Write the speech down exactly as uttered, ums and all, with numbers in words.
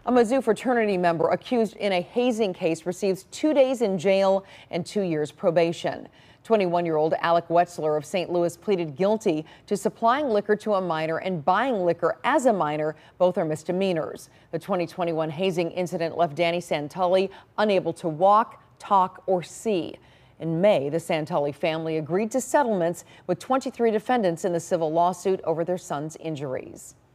A Mizzou Fraternity member accused in a hazing case receives two days in jail and two years probation. twenty-one-year-old Alec Wetzler of Saint Louis pleaded guilty to supplying liquor to a minor and buying liquor as a minor. Both are misdemeanors. The twenty twenty-one hazing incident left Danny Santulli unable to walk, talk, or see. In May, the Santulli family agreed to settlements with twenty-three defendants in the civil lawsuit over their son's injuries.